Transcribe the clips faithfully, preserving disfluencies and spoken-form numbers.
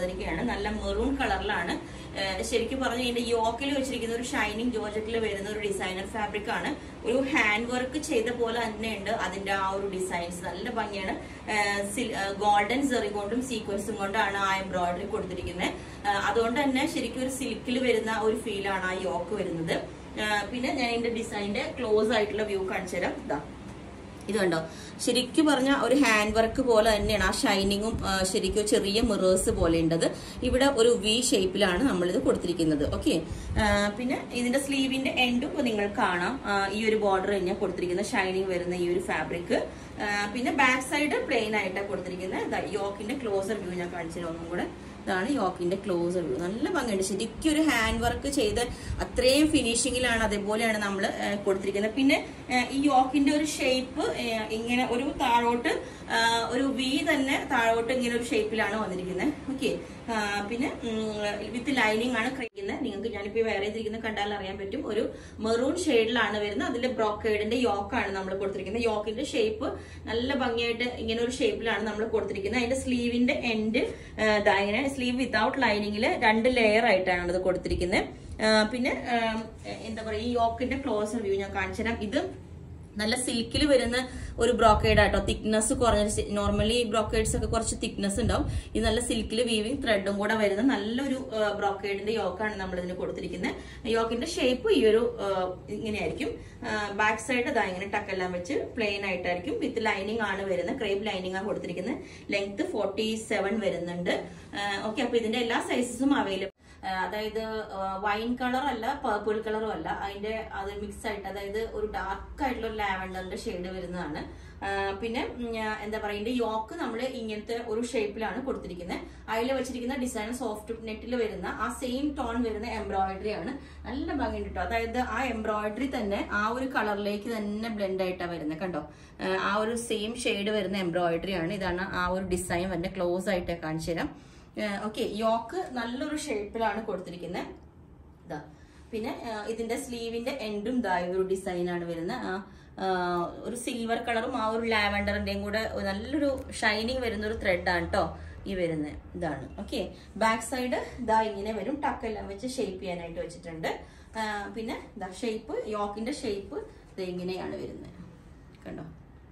വന്നിരിക്കുകയാണ്. നല്ല മെറൂൺ കളറിലാണ്. ശരിക്കും പറഞ്ഞു ഇതിന്റെ യോക്കിൽ വെച്ചിരിക്കുന്ന ഒരു ഷൈനിങ് ജോർജറ്റിൽ വരുന്ന ഒരു ഡിസൈനർ ഫാബ്രിക് ആണ്. ഒരു ഹാൻഡ് വർക്ക് ചെയ്ത പോലെ തന്നെ ഉണ്ട് അതിന്റെ ആ ഒരു ഡിസൈൻസ്. നല്ല ഭംഗിയാണ്. ഗോൾഡൻ സെറി കൊണ്ടും സീക്വൻസും കൊണ്ടാണ് ആ എംബ്രോയിഡറി കൊടുത്തിരിക്കുന്നത്. അതുകൊണ്ട് തന്നെ ശരിക്കും ഒരു സിൽക്കിൽ വരുന്ന ഒരു ഫീലാണ് ആ യോക്ക് വരുന്നത്. പിന്നെ ഞാൻ ഇതിന്റെ ഡിസൈനിന്റെ ക്ലോസ് ആയിട്ടുള്ള വ്യൂ കാണിച്ചു തരാം. ഇതാ ഇത് കണ്ടോ, ശരിക്കും പറഞ്ഞ ഒരു ഹാൻഡ് വർക്ക് പോലെ തന്നെയാണ്. ആ ഷൈനിങ്ങും ശരിക്കും ചെറിയ മിറേഴ്സ് പോലെ ഉണ്ടത്. ഇവിടെ ഒരു വി ഷേപ്പിലാണ് നമ്മളിത് കൊടുത്തിരിക്കുന്നത്. ഓക്കെ, പിന്നെ ഇതിന്റെ സ്ലീവിന്റെ എൻഡും ഇപ്പൊ നിങ്ങൾ കാണാം. ഈ ഒരു ബോർഡർ കഴിഞ്ഞാൽ കൊടുത്തിരിക്കുന്ന ഷൈനിങ് വരുന്ന ഈ ഒരു ഫാബ്രിക്. പിന്നെ ബാക്ക് സൈഡ് പ്ലെയിൻ ആയിട്ടാണ് കൊടുത്തിരിക്കുന്നത്. യോക്കിന്റെ ക്ലോസർ വ്യൂ ഞാൻ കാണിച്ചു ഒന്നും കൂടെ. ഇതാണ് യോക്കിന്റെ ക്ലോസർ വ്യൂ. നല്ല ഭംഗിയുണ്ട്. ശരിക്കും ഒരു ഹാൻഡ് വർക്ക് ചെയ്ത് അത്രയും ഫിനിഷിങ്ങിലാണ്, അതേപോലെയാണ് നമ്മൾ കൊടുത്തിരിക്കുന്നത്. പിന്നെ ഈ യോക്കിന്റെ ഒരു ഷേപ്പ് ഇങ്ങനെ ഒരു താഴോട്ട് ഒരു വി തന്നെ താഴോട്ട് ഇങ്ങനെ ഒരു ഷേപ്പിലാണ് വന്നിരിക്കുന്നത്. ഓക്കെ, പിന്നെ വിത്ത് ലൈനിങ് ആണ് കഴിക്കുന്നത്. നിങ്ങൾക്ക് ഞാനിപ്പോ വേറെ ചെയ്തിരിക്കുന്നത് കണ്ടാൽ അറിയാൻ പറ്റും. ഒരു മെറൂൺ ഷെയ്ഡിലാണ് വരുന്നത്. അതിന്റെ ബ്രോക്കേഡിന്റെ യോക്കാണ് നമ്മൾ കൊടുത്തിരിക്കുന്നത്. യോക്കിന്റെ ഷേപ്പ് നല്ല ഭംഗിയായിട്ട് ഇങ്ങനെ ഒരു ഷേപ്പിലാണ് നമ്മൾ കൊടുത്തിരിക്കുന്നത്. അതിന്റെ സ്ലീവിന്റെ എൻഡ് ഇങ്ങനെ സ്ലീവ് വിത്തൗട്ട് ലൈനിങ്ങില് രണ്ട് ലെയർ ആയിട്ടാണ് ഇത് കൊടുത്തിരിക്കുന്നത്. പിന്നെ എന്താ പറയുക, ഈ യോക്കിന്റെ ക്ലോസർ വ്യൂ ഞാൻ കാണിച്ചു തരാം. ഇത് നല്ല സിൽക്കിൽ വരുന്ന ഒരു ബ്രോക്കേഡ് ആട്ടോ. തിക്നെസ് കുറഞ്ഞ, നോർമലി ബ്രോക്കേഡ്സ് ഒക്കെ കുറച്ച് തിക്നെസ് ഉണ്ടാവും. ഇത് നല്ല സിൽക്കിൽ വീവിങ് ത്രെഡും കൂടെ വരുന്ന നല്ലൊരു ബ്രോക്കേഡിന്റെ യോക്കാണ് നമ്മൾ ഇതിന് കൊടുത്തിരിക്കുന്നത്. യോക്കിന്റെ ഷേപ്പ് ഈ ഒരു ഇങ്ങനെയായിരിക്കും. ബാക്ക് സൈഡ് ഇതാ ഇങ്ങനെ ടക്കെല്ലാം വെച്ച് പ്ലെയിൻ ആയിട്ടായിരിക്കും. വിത്ത് ലൈനിങ് ആണ് വരുന്നത്. ക്രേപ്പ് ലൈനിങ് ആണ് കൊടുത്തിരിക്കുന്നത്. ലെങ്ത് ഫോർട്ടി സെവൻ വരുന്നുണ്ട്. ഓക്കെ, അപ്പൊ ഇതിന്റെ എല്ലാ സൈസസും അവൈലബിൾ. അതായത് വൈൻ കളർ അല്ല, പർപ്പിൾ കളറും അല്ല, അതിന്റെ അത് മിക്സ് ആയിട്ട്, അതായത് ഒരു ഡാർക്ക് ആയിട്ടുള്ള ഒരു ലാവൻഡറിന്റെ ഷെയ്ഡ് വരുന്നതാണ്. പിന്നെ എന്താ പറയുക, ഇതിന്റെ യോക്ക് നമ്മൾ ഇങ്ങനത്തെ ഒരു ഷേപ്പിലാണ് കൊടുത്തിരിക്കുന്നത്. അതിൽ വെച്ചിരിക്കുന്ന ഡിസൈൻ സോഫ്റ്റ് നെറ്റിൽ വരുന്ന ആ സെയിം ടോൺ വരുന്ന എംബ്രോയിഡറി ആണ്. നല്ല ഭംഗിയുണ്ട് കേട്ടോ. അതായത് ആ എംബ്രോയിഡറി തന്നെ ആ ഒരു കളറിലേക്ക് തന്നെ ബ്ലെൻഡ് ആയിട്ടാണ് വരുന്നത്. കണ്ടോ, ആ ഒരു സെയിം ഷെയ്ഡ് വരുന്ന എംബ്രോയിഡറി ആണ്. ഇതാണ് ആ ഒരു ഡിസൈൻ വരുന്നത്. ക്ലോസ് ആയിട്ട് കാണിച്ചു തരാം. ഓക്കെ, യോക്ക് നല്ലൊരു ഷേപ്പിലാണ് കൊടുത്തിരിക്കുന്നത്. ഇതാ പിന്നെ ഇതിന്റെ സ്ലീവിന്റെ എൻഡും ഇതാ ഒരു ഡിസൈനാണ് വരുന്നത്. ഒരു സിൽവർ കളറും ആ ഒരു ലാവൻഡറിന്റെയും കൂടെ നല്ലൊരു ഷൈനിങ് വരുന്ന ഒരു ത്രെഡാണ് കേട്ടോ ഈ വരുന്നത്. ഇതാണ്. ഓക്കെ, ബാക്ക് സൈഡ് ഇതാ ഇങ്ങനെ വരും. ടക്കെല്ലാം വെച്ച് ഷേപ്പ് ചെയ്യാനായിട്ട് വെച്ചിട്ടുണ്ട്. പിന്നെ ഇതാ ഷേപ്പ്, യോക്കിന്റെ ഷേപ്പ് ഇത് ഇങ്ങനെയാണ് വരുന്നത്. കണ്ടോ.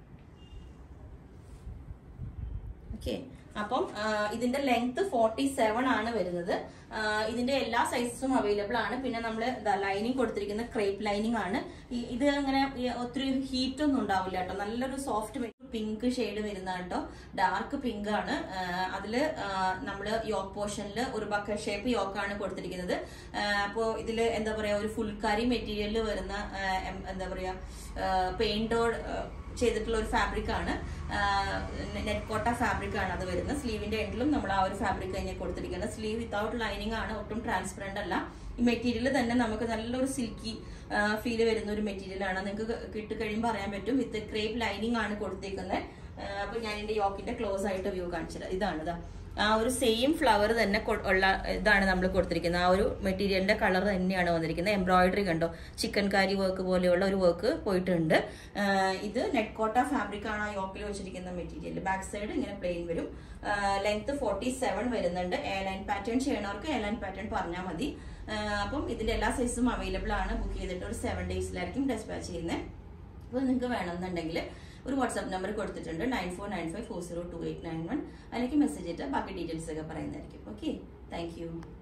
ഓക്കെ, അപ്പം ഇതിന്റെ ലെങ്ത് ഫോർട്ടി സെവൻ ആണ് വരുന്നത്. ഇതിന്റെ എല്ലാ സൈസസും അവൈലബിൾ ആണ്. പിന്നെ നമ്മൾ ലൈനിങ് കൊടുത്തിരിക്കുന്ന ക്രേപ്പ് ലൈനിങ് ആണ്. ഇത് അങ്ങനെ ഒത്തിരി ഹീറ്റ് ഒന്നും ഉണ്ടാവില്ല കേട്ടോ. നല്ലൊരു സോഫ്റ്റ് പിങ്ക് ഷെയ്ഡ് വരുന്ന കേട്ടോ. ഡാർക്ക് പിങ്ക് ആണ്. അതില് നമ്മള് യോക്ക് പോർഷനിൽ ഒരു ബക്കറ്റ് ഷേപ്പ് യോക്കാണ് കൊടുത്തിരിക്കുന്നത്. അപ്പോ ഇതില് എന്താ പറയാ, ഒരു ഫുൾക്കാരി മെറ്റീരിയലിൽ വരുന്ന എന്താ പറയാ പെയിന്റോഡ് ചെയ്തിട്ടുള്ള ഒരു ഫാബ്രിക് ആണ്. നെറ്റ് കോട്ട ഫാബ്രിക് ആണ് അത് വരുന്നത്. സ്ലീവിന്റെ എൻഡിലും നമ്മൾ ആ ഒരു ഫാബ്രിക് തന്നെ കൊടുത്തിരിക്കുന്നത്. സ്ലീവ് വിത്തൗട്ട് ലൈനിങ് ആണ്, ഒട്ടും ട്രാൻസ്പെറന്റ് അല്ല. ഈ മെറ്റീരിയൽ തന്നെ നമുക്ക് നല്ലൊരു സിൽക്കി ഫീൽ വരുന്ന ഒരു മെറ്റീരിയൽ ആണ്. നിങ്ങൾക്ക് കിട്ടി കഴിയുമ്പോൾ അറിയാൻ പറ്റും. വിത്ത് ക്രേപ്പ് ലൈനിങ് ആണ് കൊടുത്തിരിക്കുന്നത്. അപ്പൊ ഞാൻ ഇതിന്റെ യോക്കിന്റെ ക്ലോസ് ആയിട്ട് വ്യൂ കാണിച്ചത് ഇതാണ്. ഇതാ ആ ഒരു സെയിം ഫ്ലവർ തന്നെ ഉള്ള ഇതാണ് നമ്മൾ കൊടുത്തിരിക്കുന്നത്. ആ ഒരു മെറ്റീരിയലിന്റെ കളർ തന്നെയാണ് വന്നിരിക്കുന്നത്. എംബ്രോയിഡറി കണ്ടോ, ചിക്കൻ കാരി വർക്ക് പോലെയുള്ള ഒരു വർക്ക് പോയിട്ടുണ്ട്. ഇത് നെറ്റ് കോട്ട ഫാബ്രിക് ആണ് ആ യോക്കിൽ വെച്ചിരിക്കുന്ന മെറ്റീരിയൽ. ബാക്ക് സൈഡ് ഇങ്ങനെ പ്ലെയിൻ വരും. ലെങ്ത് ഫോർട്ടി സെവൻ വരുന്നുണ്ട്. എ ലൈൻ പാറ്റേൺ ചെയ്യണവർക്ക് എ ലൈൻ പാറ്റേൺ പറഞ്ഞാൽ മതി. അപ്പം ഇതിന്റെ എല്ലാ സൈസും അവൈലബിൾ ആണ്. ബുക്ക് ചെയ്തിട്ട് ഒരു സെവൻ ഡേയ്സിലായിരിക്കും ഡെസ്പാച്ച് ചെയ്യുന്നത്. അപ്പോൾ നിങ്ങൾക്ക് വേണമെന്നുണ്ടെങ്കിൽ ഒരു വാട്സ്ആപ്പ് നമ്പർ കൊടുത്തിട്ടുണ്ട്, nine four nine five four zero two eight nine one. അതിലേക്ക് മെസ്സേജ് ചെയ്തിട്ട് ബാക്കി ഡീറ്റെയിൽസ് ഒക്കെ പറയുന്നതായിരിക്കും. Okay, thank U.